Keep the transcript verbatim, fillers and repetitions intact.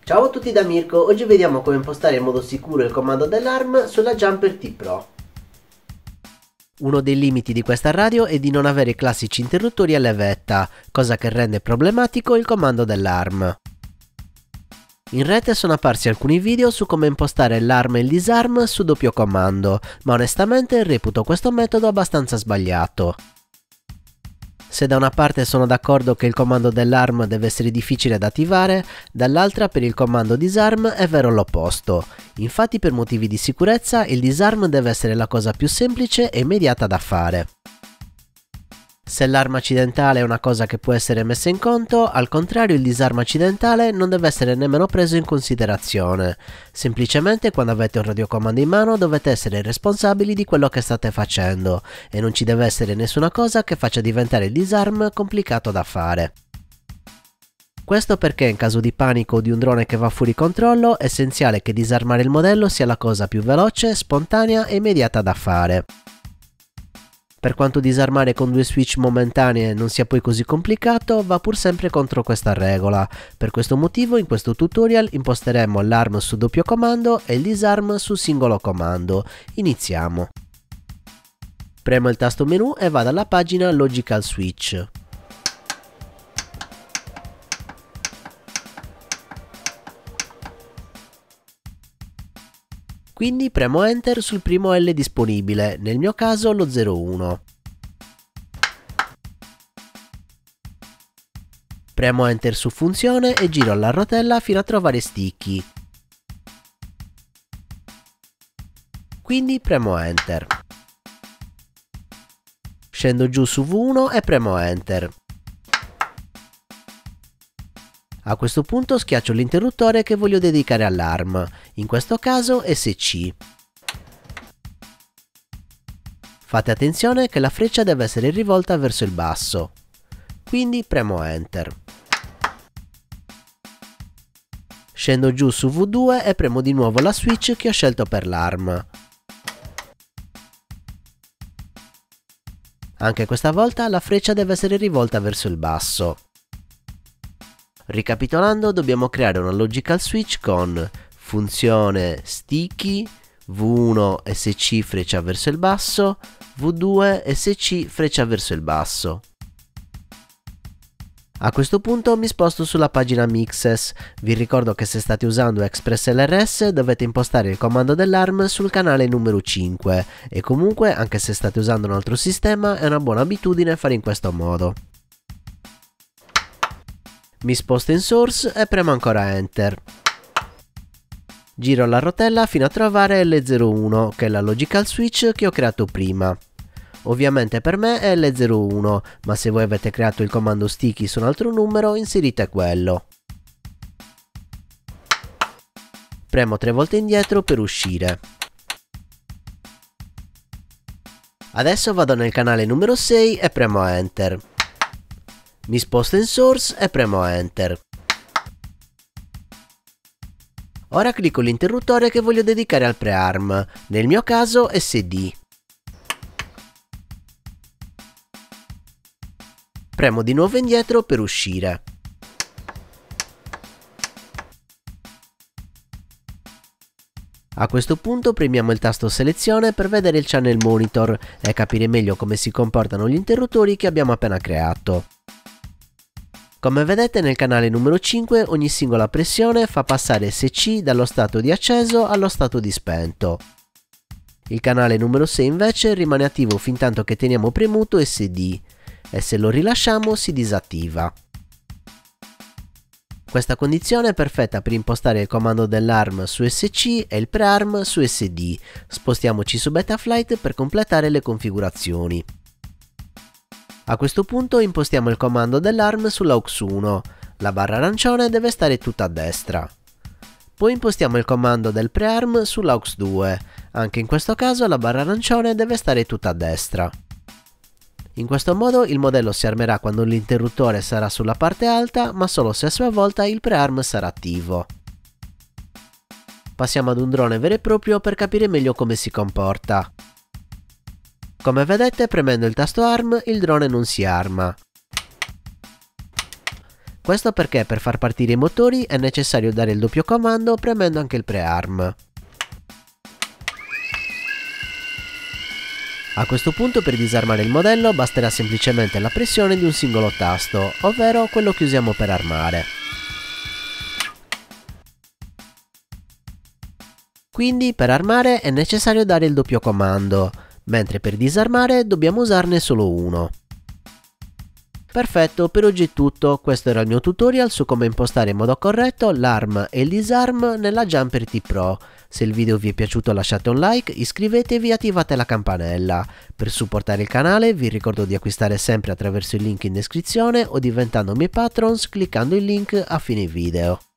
Ciao a tutti da Mirko, oggi vediamo come impostare in modo sicuro il comando dell'A R M sulla Jumper T Pro. Uno dei limiti di questa radio è di non avere i classici interruttori a levetta, cosa che rende problematico il comando dell'A R M. In rete sono apparsi alcuni video su come impostare l'A R M e il disarm su doppio comando, ma onestamente reputo questo metodo abbastanza sbagliato. Se da una parte sono d'accordo che il comando dell'A R M deve essere difficile da attivare, dall'altra per il comando disarm è vero l'opposto. Infatti per motivi di sicurezza il disarm deve essere la cosa più semplice e immediata da fare. Se l'arma accidentale è una cosa che può essere messa in conto, al contrario il disarm accidentale non deve essere nemmeno preso in considerazione. Semplicemente quando avete un radiocomando in mano dovete essere responsabili di quello che state facendo e non ci deve essere nessuna cosa che faccia diventare il disarm complicato da fare. Questo perché in caso di panico o di un drone che va fuori controllo è essenziale che disarmare il modello sia la cosa più veloce, spontanea e immediata da fare. Per quanto disarmare con due switch momentanee non sia poi così complicato, va pur sempre contro questa regola. Per questo motivo in questo tutorial imposteremo l'A R M su doppio comando e il disarm su singolo comando. Iniziamo. Premo il tasto menu e vado alla pagina Logical Switch. Quindi premo Enter sul primo L disponibile, nel mio caso lo zero uno. Premo Enter su Funzione e giro la rotella fino a trovare Sticky. Quindi premo Enter. Scendo giù su V uno e premo Enter. A questo punto schiaccio l'interruttore che voglio dedicare all'A R M, in questo caso S C. Fate attenzione che la freccia deve essere rivolta verso il basso, quindi premo Enter. Scendo giù su V due e premo di nuovo la switch che ho scelto per l'A R M. Anche questa volta la freccia deve essere rivolta verso il basso. Ricapitolando, dobbiamo creare una logical switch con funzione sticky, V uno S C freccia verso il basso, V due S C freccia verso il basso. A questo punto mi sposto sulla pagina Mixes. Vi ricordo che se state usando ExpressLRS dovete impostare il comando dell'A R M sul canale numero cinque e comunque anche se state usando un altro sistema è una buona abitudine fare in questo modo. Mi sposto in Source e premo ancora Enter. Giro la rotella fino a trovare L zero uno, che è la logical switch che ho creato prima. Ovviamente per me è L zero uno, ma se voi avete creato il comando sticky su un altro numero, inserite quello. Premo tre volte indietro per uscire. Adesso vado nel canale numero sei e premo Enter. Mi sposto in Source e premo Enter. Ora clicco l'interruttore che voglio dedicare al pre-A R M, nel mio caso S D. Premo di nuovo indietro per uscire. A questo punto premiamo il tasto selezione per vedere il channel monitor e capire meglio come si comportano gli interruttori che abbiamo appena creato. Come vedete nel canale numero cinque ogni singola pressione fa passare S C dallo stato di acceso allo stato di spento. Il canale numero sei invece rimane attivo fintanto che teniamo premuto S D e se lo rilasciamo si disattiva. Questa condizione è perfetta per impostare il comando dell'A R M su S C e il pre-A R M su S D. Spostiamoci su Betaflight per completare le configurazioni. A questo punto impostiamo il comando dell'A R M sull'A U X uno, la barra arancione deve stare tutta a destra. Poi impostiamo il comando del pre-A R M sull'A U X due, anche in questo caso la barra arancione deve stare tutta a destra. In questo modo il modello si armerà quando l'interruttore sarà sulla parte alta, ma solo se a sua volta il pre-A R M sarà attivo. Passiamo ad un drone vero e proprio per capire meglio come si comporta. Come vedete, premendo il tasto A R M il drone non si arma. Questo perché per far partire i motori è necessario dare il doppio comando premendo anche il prearm. A questo punto per disarmare il modello basterà semplicemente la pressione di un singolo tasto, ovvero quello che usiamo per armare. Quindi per armare è necessario dare il doppio comando, mentre per disarmare dobbiamo usarne solo uno. Perfetto, per oggi è tutto, questo era il mio tutorial su come impostare in modo corretto l'arm e il disarm nella Jumper T Pro. Se il video vi è piaciuto lasciate un like, iscrivetevi e attivate la campanella. Per supportare il canale vi ricordo di acquistare sempre attraverso il link in descrizione o diventando miei patrons cliccando il link a fine video.